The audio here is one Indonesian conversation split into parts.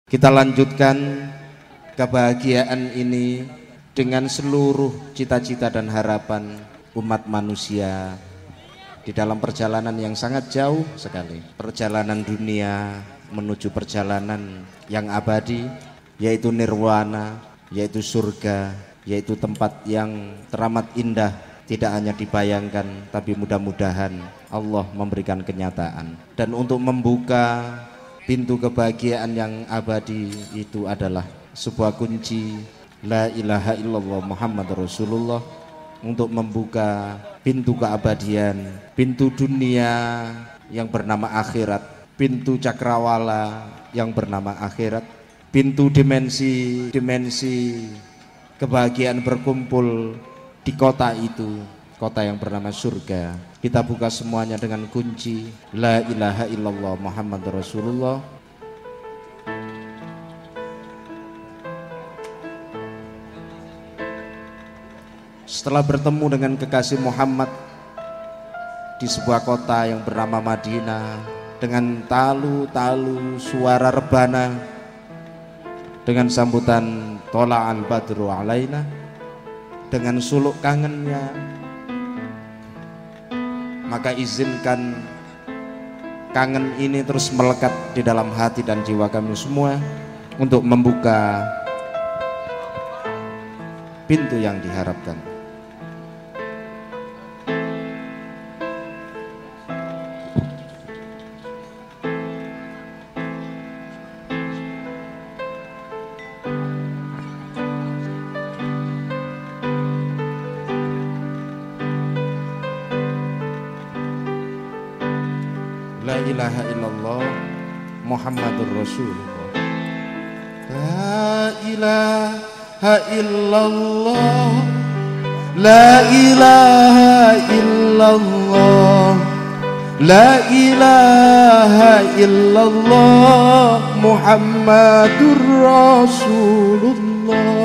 Kita lanjutkan kebahagiaan ini dengan seluruh cita-cita dan harapan umat manusia di dalam perjalanan yang sangat jauh sekali, perjalanan dunia menuju perjalanan yang abadi, yaitu nirwana, yaitu surga, yaitu tempat yang teramat indah, tidak hanya dibayangkan tapi mudah-mudahan Allah memberikan kenyataan. Dan untuk membuka pintu kebahagiaan yang abadi itu adalah sebuah kunci La ilaha illallah Muhammad Rasulullah, untuk membuka pintu keabadian, pintu dunia yang bernama akhirat, pintu cakrawala yang bernama akhirat, pintu dimensi kebahagiaan berkumpul di kota itu, kota yang bernama surga. Kita buka semuanya dengan kunci La ilaha illallah Muhammad Rasulullah. Setelah bertemu dengan kekasih Muhammad di sebuah kota yang bernama Madinah, dengan talu-talu suara rebana, dengan sambutan tola'al badru alaina, dengan suluk kangennya, maka izinkan kangen ini terus melekat di dalam hati dan jiwa kami semua untuk membuka pintu yang diharapkan. La ilaha illallah Muhammadur Rasulullah. La ilaha illallah, la ilaha illallah, la ilaha illallah Muhammadur Rasulullah.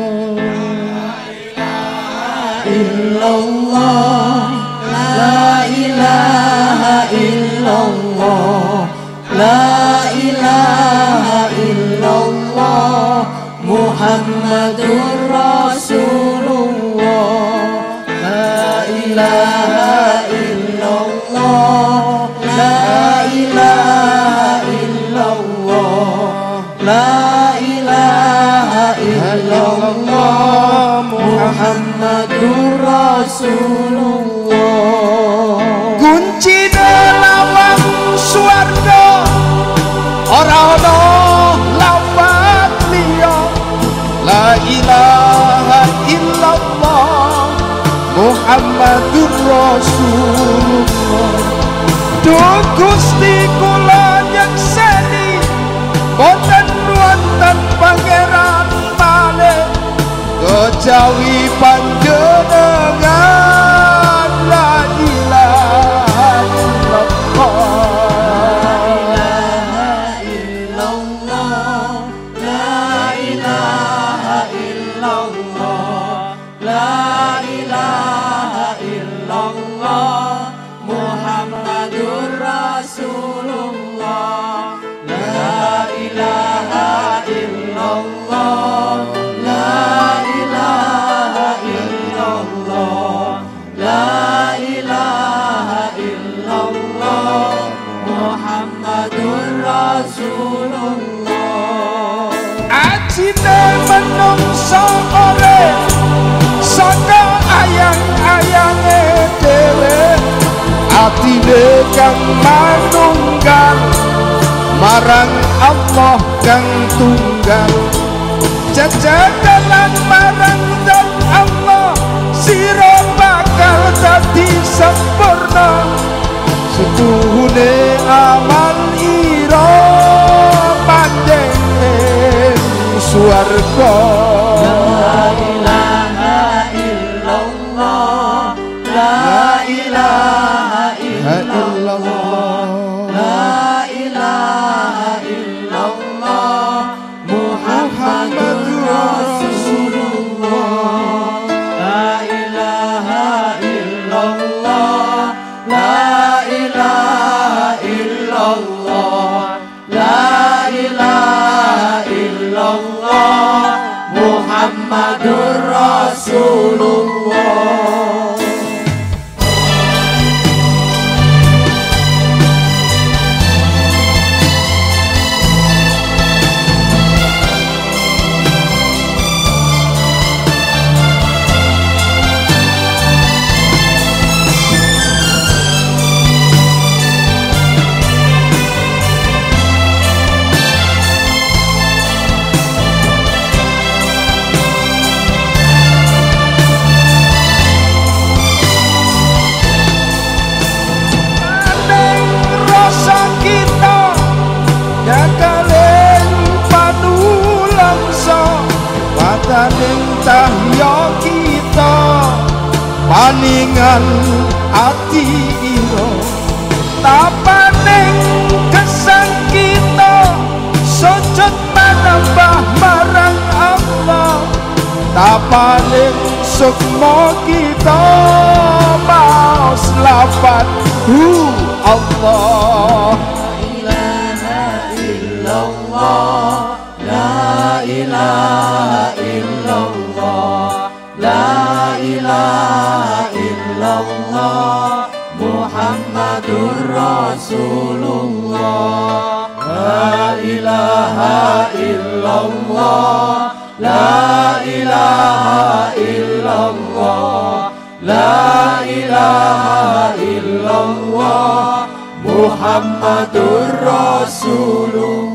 La ilaha illallah, la ilaha illallah, la ilaha illallah Muhammadur Rasulullah. La ilaha illallah, la ilaha illallah, la ilaha illallah Muhammadur Rasulullah. Kunci dalam swarga ora ono lafaz liya. La ilaha illallah Muhammadur Rasulullah. Duh Gusti kula nyekseni boten wonten pangeran malih kejawi panjenengan. La ilaha illallah, la ilaha illallah, la ilaha illallah Muhammadur Rasulullah. La ilaha illallah, la ilaha illallah, la ilaha illallah Muhammadur Rasulullah. Ajine menungso ore saka ayang-ayange dhewe, atine kang manunggal marang Allah kang tunggal. Jajadalan marang dan Allah sira bakal dadi sempurna. Setuhune amal ira pandeng swarga. La ilaha illallah, la ilaha illallah, la ilaha illallah Muhammadur Rasulullah. La ilaha illallah, la ilaha illallah, la ilaha Muhammadur Rasulullah. Tahya kita paningan ati ira tapaning kesan kita sujud menambah marang Allah tapaning sukma kita maos lafat Allah. La ilaha illallah, la ilaha illallah, Muhammadur Rasulullah. La ilaha illallah, la ilaha illallah, la ilaha illallah, Muhammadur Rasulullah.